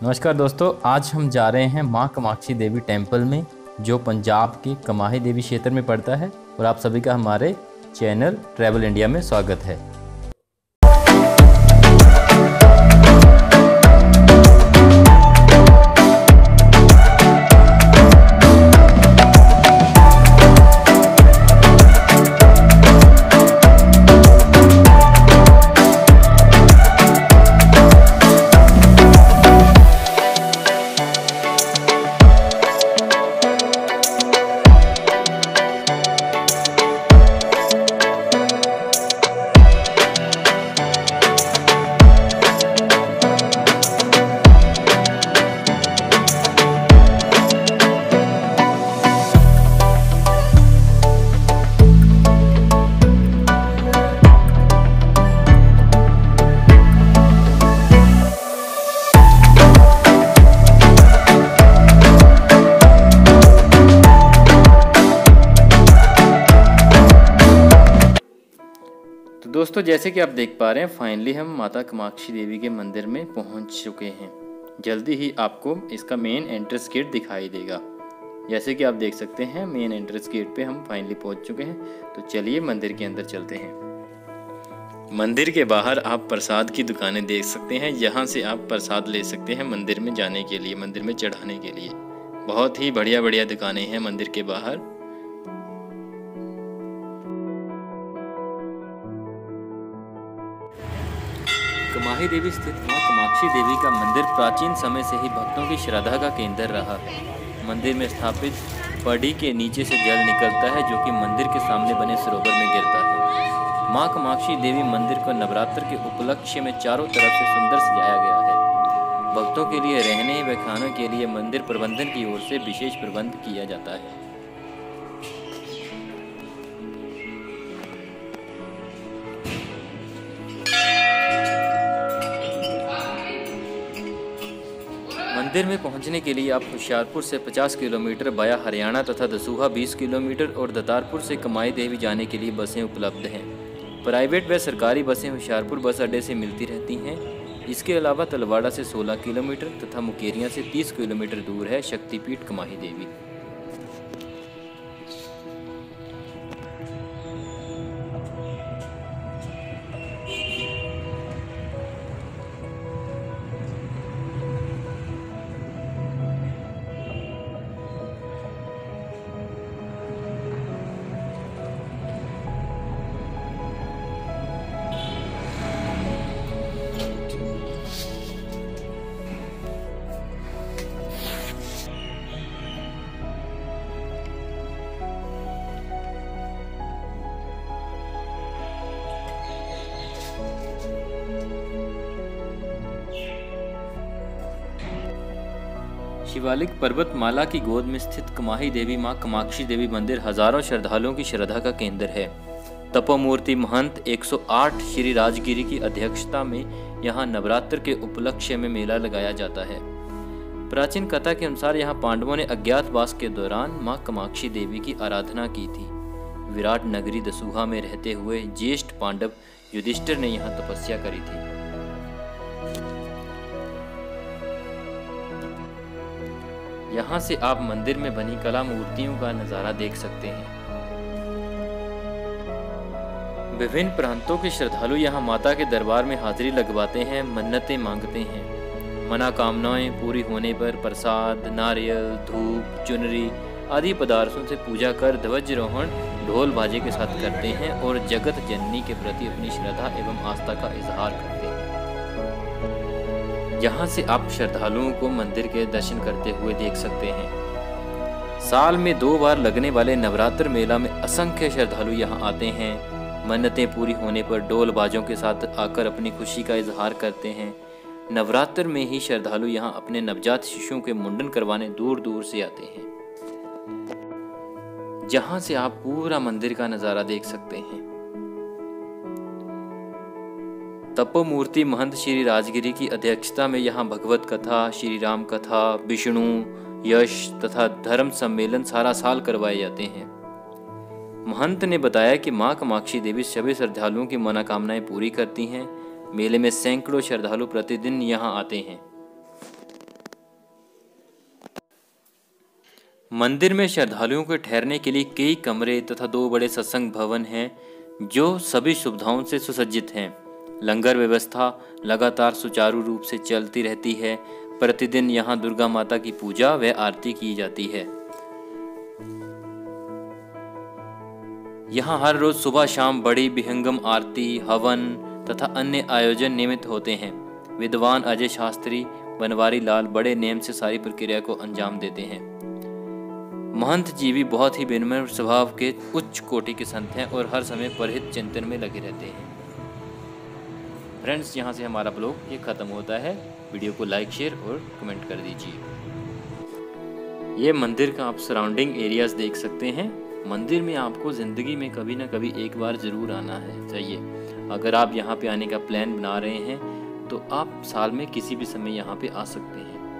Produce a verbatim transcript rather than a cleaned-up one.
नमस्कार दोस्तों, आज हम जा रहे हैं माँ कामाक्षी देवी टेम्पल में, जो पंजाब के कमाही देवी क्षेत्र में पड़ता है। और आप सभी का हमारे चैनल ट्रैवल इंडिया में स्वागत है। दोस्तों, जैसे कि आप देख पा रहे हैं, फाइनली हम माता कामाक्षी देवी के मंदिर में पहुंच चुके हैं। जल्दी ही आपको इसका मेन एंट्रेंस गेट दिखाई देगा। जैसे कि आप देख सकते हैं, मेन एंट्रेंस गेट पे हम फाइनली पहुंच चुके हैं। तो चलिए मंदिर के अंदर चलते हैं। मंदिर के बाहर आप प्रसाद की दुकानें देख सकते हैं। यहाँ से आप प्रसाद ले सकते हैं मंदिर में जाने के लिए, मंदिर में चढ़ाने के लिए। बहुत ही बढ़िया बढ़िया दुकानें हैं मंदिर के बाहर। कमाही देवी स्थित मां कामाक्षी देवी का मंदिर प्राचीन समय से ही भक्तों की श्रद्धा का केंद्र रहा है। मंदिर में स्थापित पड़ी के नीचे से जल निकलता है, जो कि मंदिर के सामने बने सरोवर में गिरता है। मां कामाक्षी देवी मंदिर को नवरात्र के उपलक्ष्य में चारों तरफ से सुंदर सजाया गया है। भक्तों के लिए रहने व खाने के लिए मंदिर प्रबंधन की ओर से विशेष प्रबंध किया जाता है। मंदिर में पहुंचने के लिए आप होशियारपुर से पचास किलोमीटर बाया हरियाणा तथा दसूहा बीस किलोमीटर और दतारपुर से कमाही देवी जाने के लिए बसें उपलब्ध हैं। प्राइवेट व सरकारी बसें होशियारपुर बस अड्डे से मिलती रहती हैं। इसके अलावा तलवाड़ा से सोलह किलोमीटर तथा मुकेरियां से तीस किलोमीटर दूर है शक्तिपीठ कमाही देवी। शिवालिक पर्वतमाला की गोद में स्थित कमाही देवी मां कामाक्षी देवी मंदिर हजारों श्रद्धालुओं की श्रद्धा का केंद्र है। तपोमूर्ति महंत एक सौ आठ श्री राजगिरी की अध्यक्षता में यहां नवरात्र के उपलक्ष्य में मेला लगाया जाता है। प्राचीन कथा के अनुसार यहां पांडवों ने अज्ञातवास के दौरान मां कामाक्षी देवी की आराधना की थी। विराट नगरी दसूहा में रहते हुए ज्येष्ठ पांडव युधिष्ठिर ने यहां तपस्या करी थी। यहाँ से आप मंदिर में बनी कला मूर्तियों का नजारा देख सकते हैं। विभिन्न प्रांतों के श्रद्धालु यहाँ माता के दरबार में हाजिरी लगवाते हैं, मन्नतें मांगते हैं। मनोकामनाएं पूरी होने पर प्रसाद, नारियल, धूप, चुनरी आदि पदार्थों से पूजा कर ध्वजारोहण ढोल बाजे के साथ करते हैं और जगत जननी के प्रति अपनी श्रद्धा एवं आस्था का इजहार करते हैं। यहाँ से आप श्रद्धालुओं को मंदिर के दर्शन करते हुए देख सकते हैं। साल में दो बार लगने वाले नवरात्र मेला में असंख्य श्रद्धालु यहाँ आते हैं। मन्नतें पूरी होने पर ढोल बाजों के साथ आकर अपनी खुशी का इजहार करते हैं। नवरात्र में ही श्रद्धालु यहाँ अपने नवजात शिशुओं के मुंडन करवाने दूर दूर से आते हैं, जहाँ से आप पूरा मंदिर का नजारा देख सकते हैं। तपोमूर्ति महंत श्री राजगिरी की अध्यक्षता में यहाँ भगवत कथा, श्री राम कथा, विष्णु यश तथा धर्म सम्मेलन सारा साल करवाए जाते हैं। महंत ने बताया कि मां कामाक्षी देवी सभी श्रद्धालुओं की मनोकामनाएं पूरी करती हैं। मेले में सैकड़ों श्रद्धालु प्रतिदिन यहां आते हैं। मंदिर में श्रद्धालुओं के ठहरने के लिए कई कमरे तथा दो बड़े सत्संग भवन हैं जो सभी सुविधाओं से सुसज्जित हैं। लंगर व्यवस्था लगातार सुचारू रूप से चलती रहती है। प्रतिदिन यहाँ दुर्गा माता की पूजा व आरती की जाती है। यहाँ हर रोज सुबह शाम बड़ी विहंगम आरती, हवन तथा अन्य आयोजन नियमित होते हैं। विद्वान अजय शास्त्री बनवारी लाल बड़े नेम से सारी प्रक्रिया को अंजाम देते हैं। महंत जी भी बहुत ही विनम्र स्वभाव के उच्च कोटि के संत हैं और हर समय परहित चिंतन में लगे रहते हैं। फ्रेंड्स, यहाँ से हमारा ब्लॉग ये ख़त्म होता है। वीडियो को लाइक, शेयर और कमेंट कर दीजिए। ये मंदिर का आप सराउंडिंग एरियाज देख सकते हैं। मंदिर में आपको ज़िंदगी में कभी ना कभी एक बार ज़रूर आना है चाहिए। अगर आप यहाँ पे आने का प्लान बना रहे हैं तो आप साल में किसी भी समय यहाँ पे आ सकते हैं।